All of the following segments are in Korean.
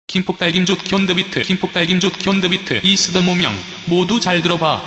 김폭달김족 견더비트 김폭달김족 견더비트 이스더 모명 모두 잘 들어봐.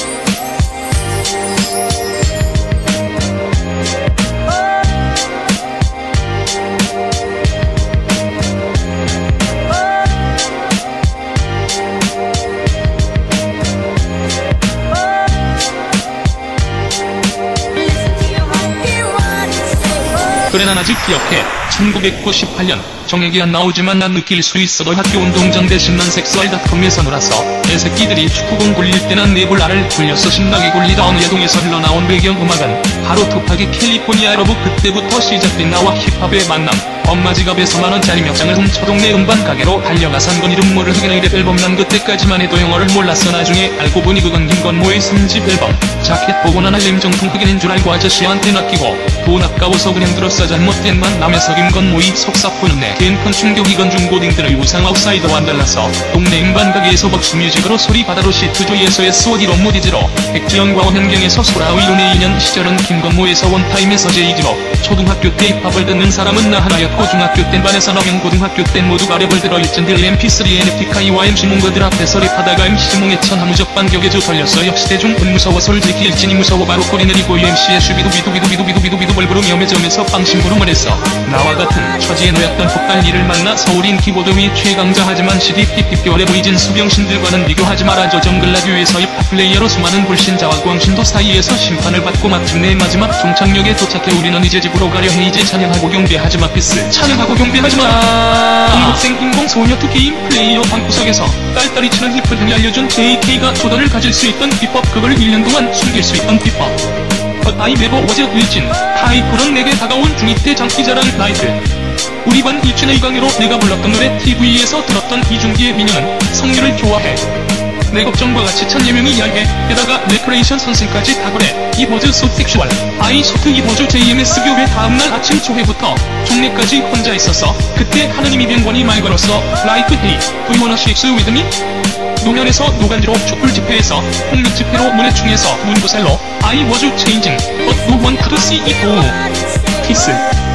그래 난 아직 기억해. 1998년 정액이 안 나오지만 난 느낄 수 있어. 너 학교 운동장 대신 난 섹스알.com에서 놀았어. 애새끼들이 축구공 굴릴 때 난 네블라를 굴렸어. 신나게 굴리다 어느 예동에서 흘러나온 배경음악은 바로 투팍의 캘리포니아 러브. 그때부터 시작된 나와 힙합의 만남. 엄마 지갑에서 만원짜리 몇 장을 훔쳐 동네 음반 가게로 달려가 산 건 이름 모를 흑인의 랩 앨범. 난 그때까지만 해도 영어를 몰랐어. 나중에 알고 보니 그건 김건모의 3집 앨범. 자켓 보고 난 알림 정통 흑인인 줄 알고 아저씨한테 낚이고 돈 아까워서 그냥 들었어. 잘못된 만남에서 김건모의 속사포였네. 걘 큰 충격이건 중고딩들의 우상 아웃사이더와 달라서 동네 음반 가게에서 박스뮤직으로 소리바다로 시트조이에서 SOD로 무디즈로 백지연과 현경에서 소라위로 내 2년 시절은 김건모에서 원타임에서 제이지로. 초등학교 때 힙합을 듣는 사람은 나 하나였고 중학교 땐 반에서 너면 고등학교 땐 모두가 랩을 들어 일진들 MP3 NFT카이와 MC몽거들 앞에서 랩하다가 MC몽의 천하무적 반격에 주 걸렸어. 역시 대중은 무서워 솔직히 일진이 무서워. 바로 꼬리 내리고 UMC의 슈비두비두비두비두비두비두비두 벌부르며 매점에서 빵심부름을 했어. 나와 같은 처지에 놓였던 폭달리를 만나 서울인 키보드 위 최강자. 하지만 CD 삐삐뼈래 보이진 수병신들과는 비교하지 말아줘. 정글라듀에서 힙합 플레이어로 수많은 불신자와 광신도 사이에서 심판을 받고 마침내 마지막 종착역에 도착해. 우리는 이제 집으로 가려 해. 이제 찬양하고 경배하지마. 피스 찬양하고 경배하지마. 한국생 인공소녀 2게임 플레이어 방구석에서 딸딸이 치는 힙을 등이 알려준 JK가 조던을 가질 수 있던 비법. 그걸 1년 동안 숨길 수 있던 비법. But I never was a 일진. 타이틀은 내게 다가온 중2 때 장기자랑 나이트. 우리 반 일진의 강요로 내가 불렀던 노래 TV에서 들었던 이준기의 미녀는 성유를 좋아해. 내 걱정과 같이 천 예명이 얇게. 게다가 레크레이션 선생까지 다 그래. 이 버즈 so 섹슈얼. 아이 소트 이 버즈 JMS 교회 다음날 아침 조회부터 종례까지 혼자 있었어. 그때 하느님이 병권이 말 걸었어. Like hey, do you wanna sex with me? 노면에서 노간지로 촛불 집회에서 폭력 집회로 문해충에서 문구살로 I was changing but no one could see it. 키스